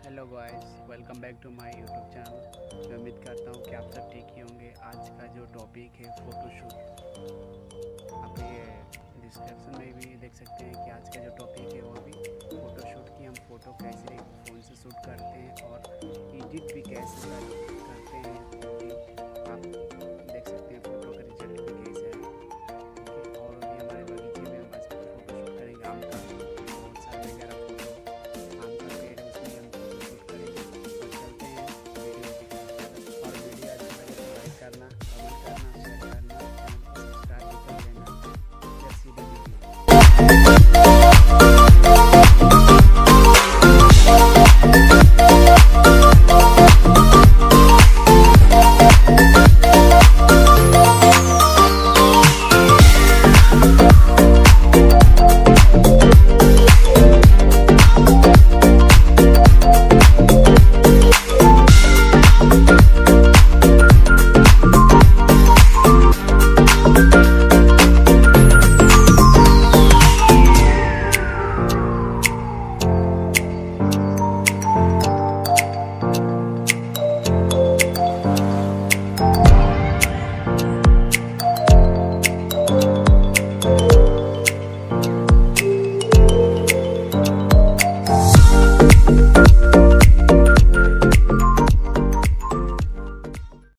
Hello guys, welcome back to my YouTube channel. मैं उम्मीद करता हूँ कि आप सब ठीक ही होंगे। आज का जो टॉपिक है फ़ोटोशूट, आप ये डिस्क्रिप्शन में भी देख सकते हैं कि आज का जो टॉपिक है वो भी फ़ोटोशूट की। हम फ़ोटो कैसे फ़ोन से शूट करते हैं और एडिट भी कैसे करते हैं,